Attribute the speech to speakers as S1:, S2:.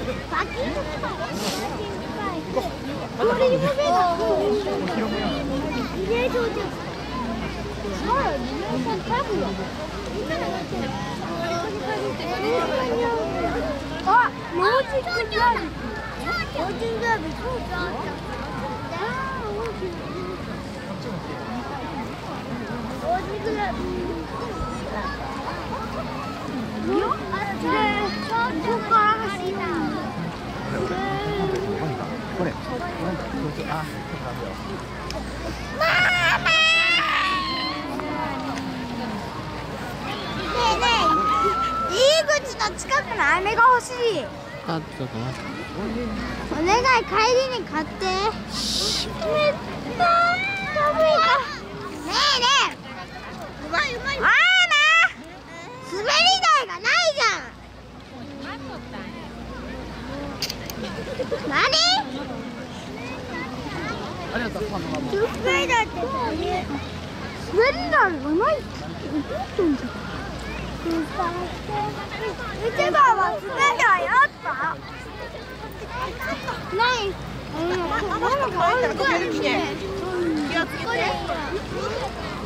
S1: バキンとか。これにもべな。入れといて。そう、皆さん多分。あ、ローチングダービー。ローチングダービー、そうだ。ローチングダービー。
S2: これ。あ、
S1: 近くの飴が欲しい。
S2: あ、ちょっと待って。
S1: お願い、帰りに買って。めっちゃ寒いか。ねえねえ。うまいうまい。あーな。滑り台がないじゃん。何？
S2: ありがとう。
S1: 滑り台って何？滑り台がないって言うんじゃん。YouTuber は滑り台あった？ない。気をつけて。